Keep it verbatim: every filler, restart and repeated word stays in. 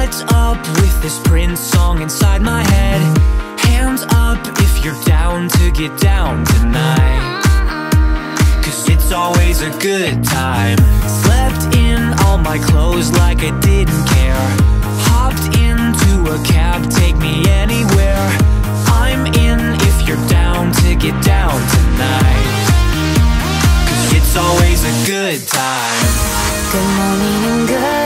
Get up with this Prince song inside my head. Hands up if you're down to get down tonight, 'cause it's always a good time. Slept in all my clothes like I didn't care. Hopped into a cab, take me anywhere. I'm in if you're down to get down tonight, 'cause it's always a good time. Good morning and good